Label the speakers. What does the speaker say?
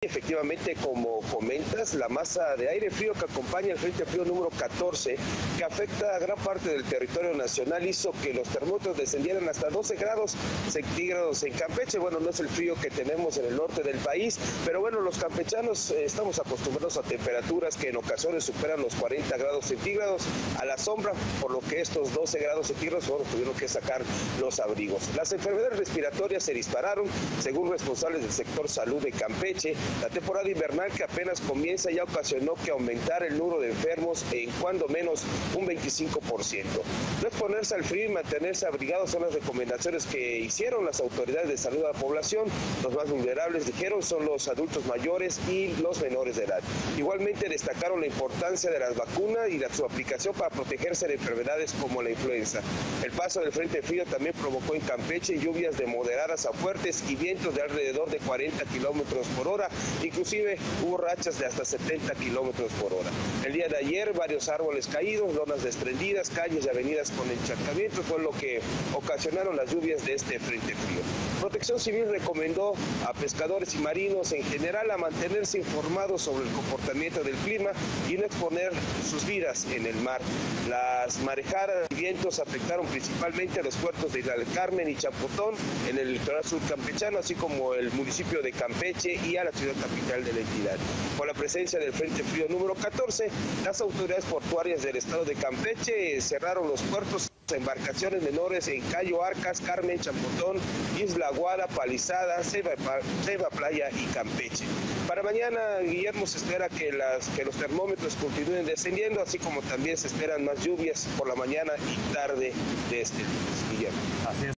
Speaker 1: Efectivamente, como comentas, la masa de aire frío que acompaña el Frente Frío número 14, que afecta a gran parte del territorio nacional, hizo que los termómetros descendieran hasta 12 grados centígrados en Campeche. Bueno, no es el frío que tenemos en el norte del país, pero bueno, los campechanos estamos acostumbrados a temperaturas que en ocasiones superan los 40 grados centígrados a la sombra, por lo que estos 12 grados centígrados tuvieron que sacar los abrigos. Las enfermedades respiratorias se dispararon, según responsables del sector salud de Campeche. La temporada invernal que apenas comienza ya ocasionó que aumentara el número de enfermos en cuando menos un 25%. No exponerse al frío y mantenerse abrigados son las recomendaciones que hicieron las autoridades de salud a la población. Los más vulnerables, dijeron, son los adultos mayores y los menores de edad. Igualmente destacaron la importancia de las vacunas y su aplicación para protegerse de enfermedades como la influenza. El paso del Frente Frío también provocó en Campeche lluvias de moderadas a fuertes y vientos de alrededor de 40 kilómetros por hora. Inclusive hubo rachas de hasta 70 kilómetros por hora. El día de ayer, varios árboles caídos, lonas desprendidas, calles y avenidas con encharcamientos fue lo que ocasionaron las lluvias de este Frente Frío. Protección Civil recomendó a pescadores y marinos en general a mantenerse informados sobre el comportamiento del clima y no exponer sus vidas en el mar. Las marejadas y vientos afectaron principalmente a los puertos de Isla del Carmen y Champotón en el litoral sur campechano, así como el municipio de Campeche y a la ciudad capital de la entidad. Por la presencia del Frente Frío número 14, las autoridades portuarias del estado de Campeche cerraron los puertos a embarcaciones menores en Cayo Arcas, Carmen, Champotón, Isla Guara, Palizada, Ceiba Playa y Campeche. Para mañana, Guillermo, se espera que los termómetros continúen descendiendo, así como también se esperan más lluvias por la mañana y tarde de este lunes, Guillermo.
Speaker 2: Así es.